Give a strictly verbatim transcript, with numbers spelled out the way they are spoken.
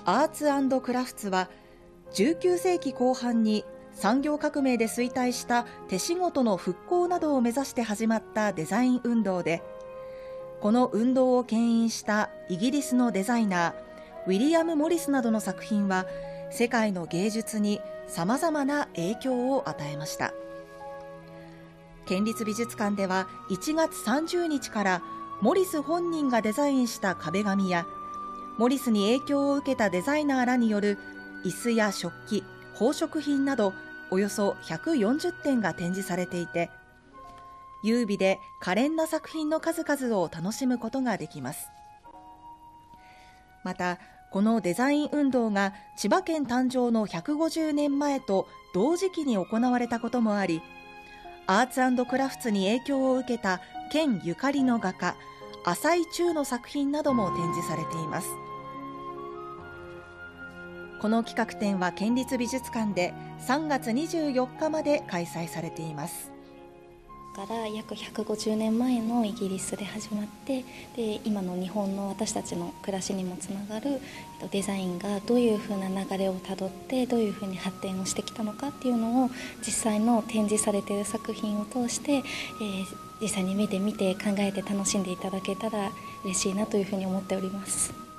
アーツ&クラフツはじゅうきゅうせいきこう半に産業革命で衰退した手仕事の復興などを目指して始まったデザイン運動で、この運動を牽引したイギリスのデザイナーウィリアム・モリスなどの作品は世界の芸術にさまざまな影響を与えました。県立美術館ではいちがつさんじゅうにちからモリス本人がデザインした壁紙や、モリスに影響を受けたデザイナーらによる椅子や食器、宝飾品などおよそひゃくよんじゅってんが展示されていて、優美で可憐な作品の数々を楽しむことができます。また、このデザイン運動が千葉県誕生のひゃくごじゅうねんまえと同時期に行われたこともあり、アーツ&クラフツに影響を受けた県ゆかりの画家浅井忠の作品なども展示されています。この企画展は県立美術館でさんがつにじゅうよっかまで開催されています。 から約ひゃくごじゅうねんまえのイギリスで始まって、で今の日本の私たちの暮らしにもつながるデザインがどういうふうな流れをたどってどういうふうに発展をしてきたのかっていうのを実際の展示されている作品を通して、えー、実際に目で見て考えて楽しんでいただけたら嬉しいなというふうに思っております。